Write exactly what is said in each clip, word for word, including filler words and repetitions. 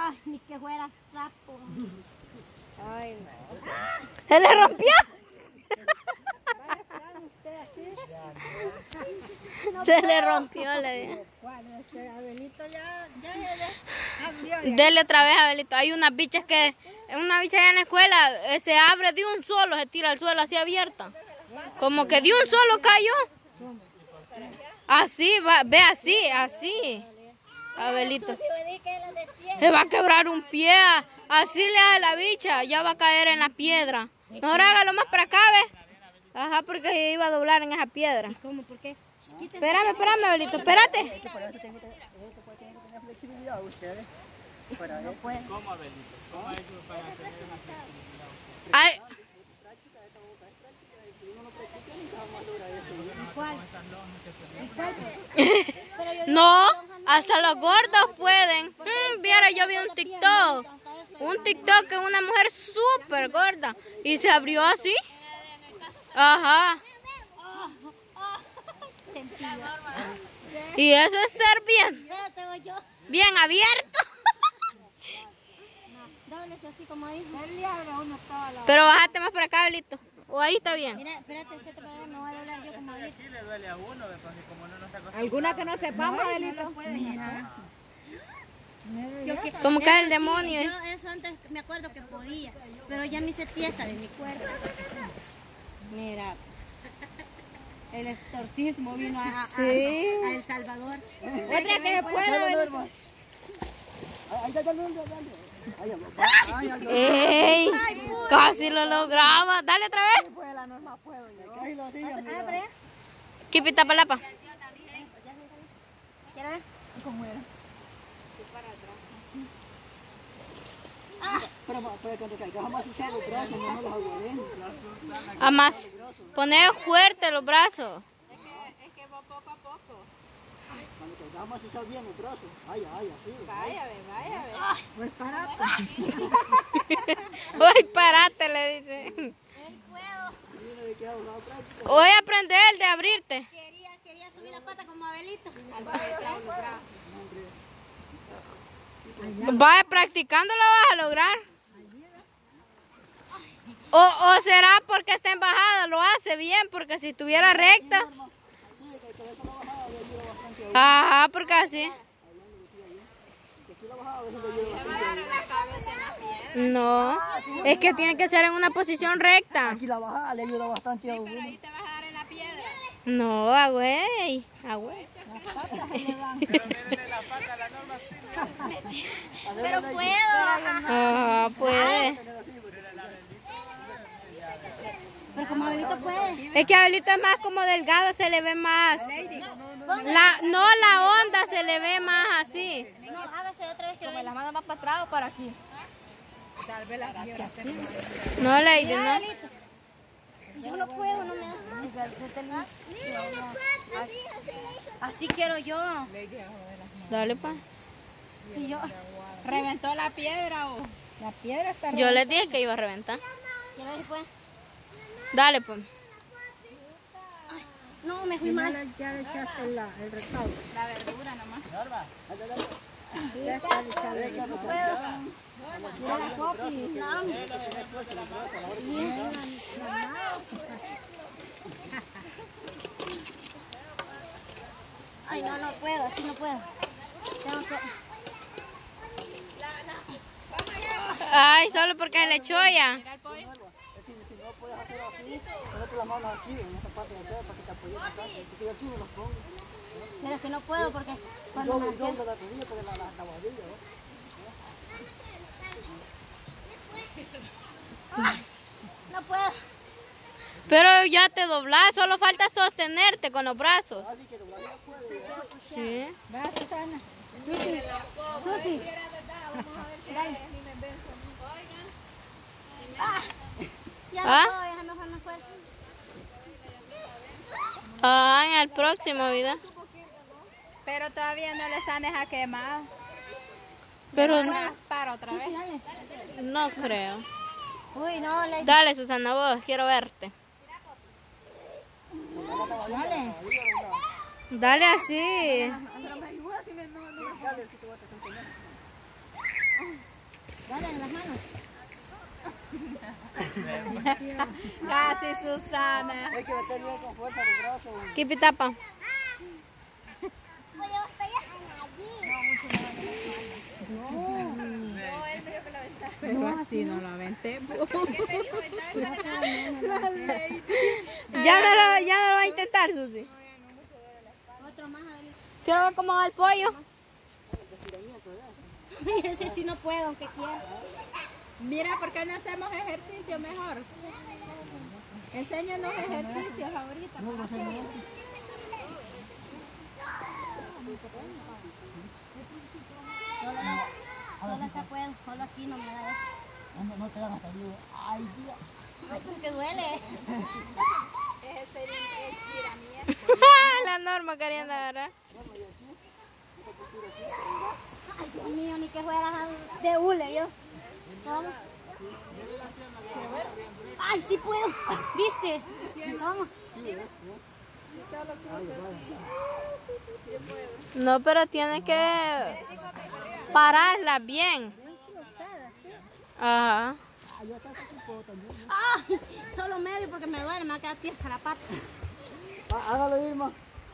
Ay, ni que fuera sapo. Ay, no. ¡Se le rompió! Se le rompió, le dije. Abelito ya, ya se abrió. Dele otra vez, Abelito. Hay unas bichas que, una bicha allá en la escuela, eh, se abre de un solo, se tira al suelo así abierta. Como que de un solo cayó. Así, va, ve así, así. Abelito. Se va a quebrar un pie. Así le hace la bicha, ya va a caer en la piedra. Mejor hágalo más para acá, ¿ve? Ajá, porque iba a doblar en esa piedra. ¿Cómo? ¿Por qué? Espérame, espérame, Abelito, espérate. Esto para esto tiene que tener, esto puede tener que tener flexibilidad ustedes. Para No esto. puede. ¿Cómo, Abelito? ¿Cómo es eso para tener una flexibilidad? Ay, Práctica, esta boca es práctica. Y si uno no practica, nunca vamos a lograr esto. ¿Cuál? no, hasta los gordos pueden. Mm, viera, yo vi un TikTok. Un TikTok que una mujer súper gorda. Y se abrió así. Ajá. Y eso es ser bien, Espérate, voy yo. bien abierto. Dóblese así como dijo. Él le abre uno toda la... Pero bájate más para acá, Abelito. O ahí está bien. Mira, espérate, siete para allá, me voy a doblar yo como dijo. Sí le duele a uno, ¿ve? Porque como no nos acostumbramos. ¿Alguna que no sepamos, Abelito? Mira. Yo que- Como cae el eso sí, demonio, ¿eh? Yo eso antes me acuerdo que podía, pero ya me hice tiesa de mi cuerpo. Mira, el exorcismo vino a, a, Sí. a El Salvador. Otra que se pueda, Ahí está, dale, dale, dale. Ahí, ahí, ahí, ¡Ey! Casi lo lograba. Dale otra vez. ahí lo digo, mira. Quipita palapa. ¿Quieres ver? ¿Cómo era? Pero, pero cuando caiga, jamás usar los brazos, no los aguarden. Además, poner fuerte los brazos. Cuando caiga, jamás usar bien los brazos. Ay, ay, así. Vaya, ve, vaya, ve. Pues parate. Uy, parate, le dice. Él puedo. Mira de qué hago la práctica. Voy a aprender de abrirte. Quería, quería subir la pata como Abelito. Vaya practicando, lo vas a lograr. O, o será porque está en bajada, lo hace bien, porque si estuviera recta. Sí, que cabeza la bajada le ayuda bastante a uno. Ajá, porque así. Que aquí la bajada a veces le ayuda bastante a uno. No, es que tiene que ser en una posición recta. Aquí la bajada le ayuda bastante a uno. No, a güey, a güey. Pero puedo. Ajá, puede. Pero como Abelito puede. Es que Abelito es más como delgado, se le ve más. La, no, la onda se le ve más así. No, hágase otra vez que Como las manos más para atrás o para aquí. Tal vez la quiera hacer. No, Lady, no. yo no puedo, no me da. Así quiero yo. Dale, pa. Y yo ¿Reventó la piedra o...? La piedra está Yo les dije que iba a reventar. quiero ver si puedo. Dale, pues. No, me fui mal. Ya le echaste la, el recaudo. La verdura nomás. Ya está, ya está. No puedo. Ay, no, no puedo, así no puedo. Tengo que... Ay, solo porque se le echó ya. Si, si no puedes hacer así, ponete las manos aquí, en esta parte de acá, para que te apoyes acá. Que yo aquí me los pongo. Pero es que no puedo porque cuando Doble, me doble la rodilla, pero la, la, la barbilla, ¿no? no puedo. Pero ya te doblás, solo falta sostenerte con los brazos. Así que doblar no puede. Sí. Va, Susana. Susi. Susi. Dale. Ah, ya no ¿Ah? puedo, déjame bajar más fuerza. Ah, en el próximo video. Pero todavía no les han dejado quemar. Pero Para otra vez. no creo. Uy, no, le... Dale, Susana, vos, quiero verte. Dale. Dale así. Dale, si te voy a tener que Dale en las manos. Casi, Susana. Hay que meter bien con fuerza los brazos. ¿Qué pitapa? Pero así no lo aventé. Ya no lo, ya no lo va a intentar, Susi. Otro más, Abelito. Quiero ver cómo va el pollo. Ese sí no puedo, aunque quiera. Mira, ¿por qué no hacemos ejercicio mejor? Enséñanos ejercicios ahorita. No, no sé nada. Solo, solo acá puedo, solo aquí no me da eso. No, no te dan hasta arriba. Ay, Dios. Ay, porque duele. La Norma queriendo agarrar. Ay, Dios mío, ni que fuera de hule yo. Vamos. Ay, sí puedo. ¿Viste? Vamos. No, pero tiene que pararla bien. Ajá. Ay, solo medio porque me duele, me va a quedar tiesa la pata. Ah, hágalo, Irma.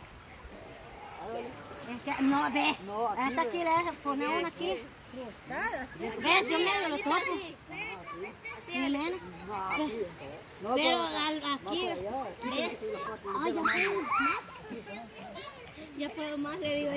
Es que no, ve. No, aquí, Esta aquí le dejo poner una aquí. ¿Ves? Yo medio lo toco. ¿Sí, nena? No, aquí. No, Pero no, al- aquí, no, allá, aquí ¿ves? sí, la parte de Ay, ya puedo más. Ya puedo más, le digo.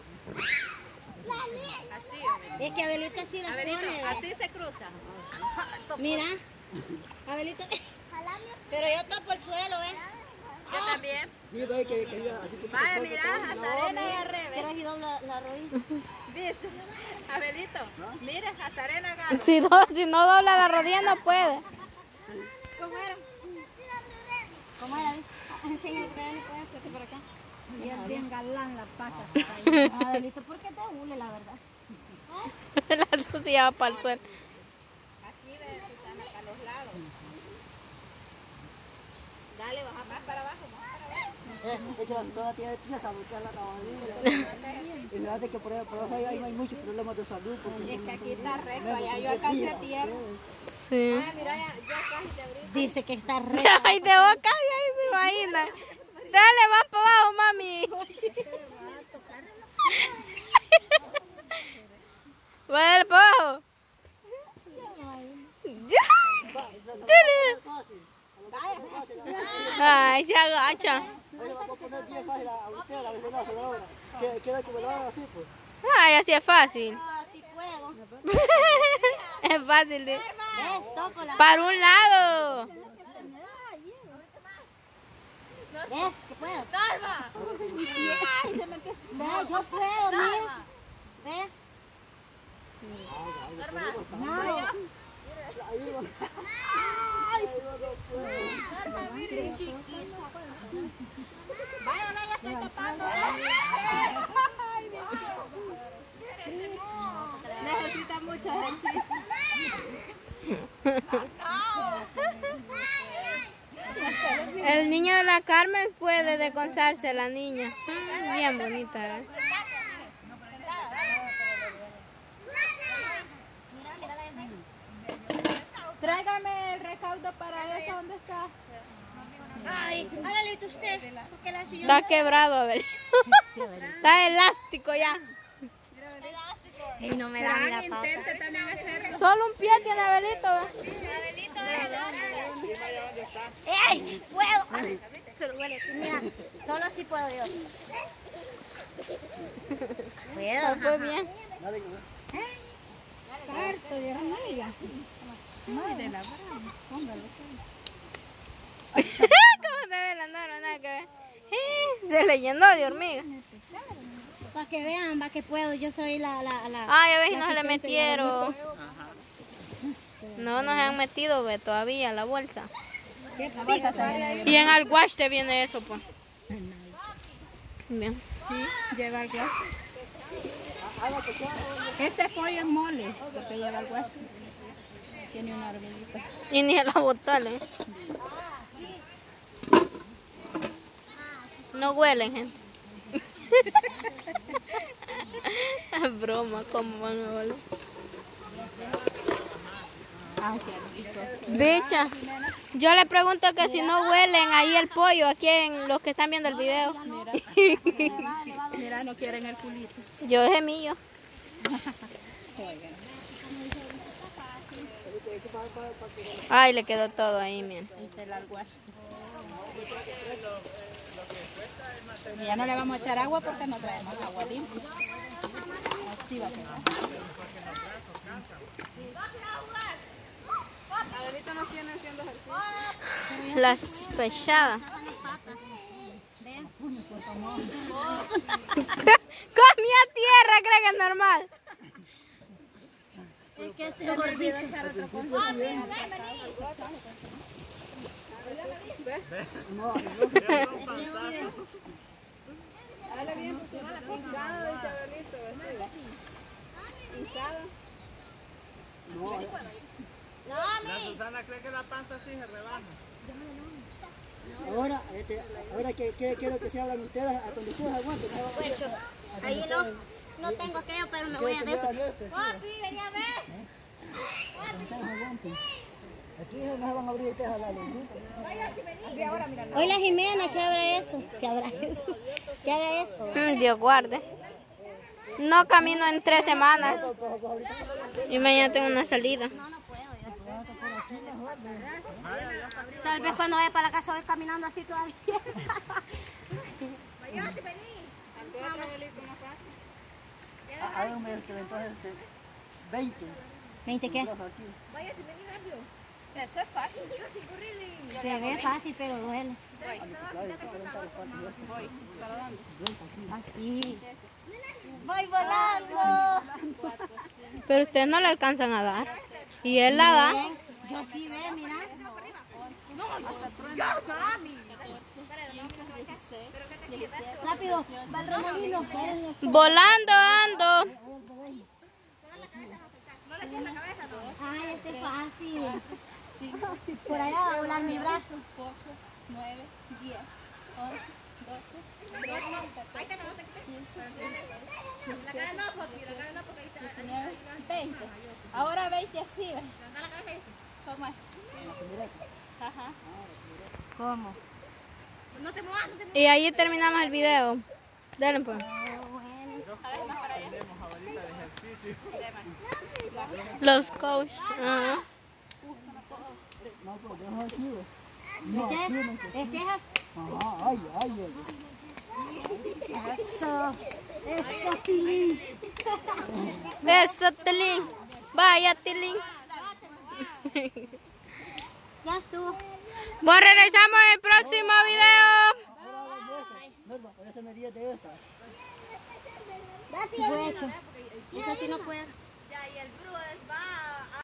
Es que Abelito así la pone. Así se cruza. Mira, Abelito. Pero yo topo el suelo, ¿eh? Yo también. Sí, ve que, que iba así poquito Vaya, fuerte, mira, todo. hasta No, arena y mira. al revés. Pero aquí dobla la rodilla. ¿Viste? Abelito, mira, hasta arena agarra. Si no, si no dobla la rodilla no puede. ¿Cómo era? ¿Cómo era? Dice? Enseña el rey, pues, porque por acá. Y es bien galán la pata. Abelito, ¿por qué te hule, la verdad? La Susi ya va para el suelo. Así ve, Susana, para los lados. Dale, baja más para abajo, más para abajo. Eh, es que la doctora tiene pieza, buscar la caballería. Y me hace que por eso, por eso ahí no hay muchos problemas de salud. Porque Es son- que aquí son está recto, menos allá de yo alcancé días, tierra. ustedes. Sí. Ah, mira, ya, yo casi te abrí. Dice que está re. Ay, de boca, y ahí se imagina. Dale, va para abajo, mami. Va a darle para abajo. Ya. Va, se- se lo va a Dale. poner fácil. Se lo va a poner fácil, a ver. Ay, se agacha. Ahí se lo va a poner bien fácil a a usted, a la vez no se lo logra. Que- Quiere que me lo haga así, pues. Ay, así es fácil. No, así puedo. Es fácil. De... ¿Ves? Toco la. Para un lado. ¿Ves? Que puedo. ¡Calma! Ve, yo puedo, mira. Ve. No. Ahí va. Ahí va, no puedo. Vaya, vaya, estoy tapando. Necesita mucho ejercicio. El niño de la Carmen puede descansarse, la niña. Mm, Bien bonita, ¿eh? Tráigame el recaudo para eso, ¿dónde está? Ay, hágale usted. Porque la silla. Está quebrado, a ver. Está elástico ya. Ay, no me da ni la pata. Intente también hacerlo. Solo un pie tiene Abelito. ¡Ey! ¡Puedo! Ay, pero bueno, mira, solo así puedo yo. Puedo. Fue bien. Dale, güey. Harto, ya no ella. ¿Cómo se ve la Nora? Nada que ver. Sí, se le llenó de hormigas. Para que vean, va que puedo. Yo soy la. la, la Ay, a ver si la no se le asistente de metieron. Abelito. No nos han metido ve, todavía la bolsa. Y en el wash te viene eso, pues. Bien. Lleva el guache. Este pollo es mole, porque lleva el guache. Tiene una hormiguita. Y ni la botala, ¿eh? No huelen, gente. Es broma, ¿cómo van a oler? Ah, qué rico. Bicha, yo le pregunto que si no huelen ahí el pollo, aquí en los que están viendo el video. Mira. Mira, no quieren el culito. Yo es mío. Oigan. Ay, le quedó todo ahí, miren. Este es el alguaste. Y ya no le vamos a echar agua porque no traemos agua limpia. Así va a quedar. Adelita nos tiene haciendo ejercicio. Las pechadas. Comía tierra, creo que es normal. Es que este es gordito. No, Dale bien, pues una picada, dice Abelito. Picada. no, La Susana cree que la panza sí se rebaja. ahora, este, ahora que, que quiero que se hablan ustedes, a donde ustedes aguanten. Pues yo, ahí no, no tengo aquello, pero me voy a de eso. Papi, ven a ver. Aquí no se van a abrir ustedes a la luz. Hola Jimena, ¿qué habrá eso? ¿Qué habrá eso? ¿Qué habrá eso? Mm, Dios guarde. No camino en tres semanas. Y mañana tengo una salida. No, no puedo. Tal vez cuando vaya para la casa voy caminando así todavía. Háganme este, entonces, este, veinte. ¿veinte qué? Eso es fácil. Se ve fácil, pero duele. Voy. ¿Para dónde? Así. Voy volando. Pero ustedes no le alcanzan a dar. Y él la da. Bien. Yo sí ve, mira. Rápido, va el remolino. Volando ando. Ay, este es fácil. cinco, Por allá va a volar mi brazo. ocho, nueve, diez, once, doce, trece, catorce, quince, dieciséis, diecisiete, dieciocho, diecinueve, veinte. Ahora veinte así, ¿ves? ¿Cómo es? Ajá. ¿Cómo? Y ahí terminamos el video. Dale pues. Los coach. Ajá. No, pues deja aquí, güey. No, ¿Qué es? aquí no. ¿Es que es? Ajá, ay, ay, ay. Eso. Eso, Tilín. Eso, Tilín. Vaya, Tilín. Ya estuvo. Bueno, regresamos en el próximo video. Norma, por eso me di de esta. Voy hecho. Eso sí no puedo.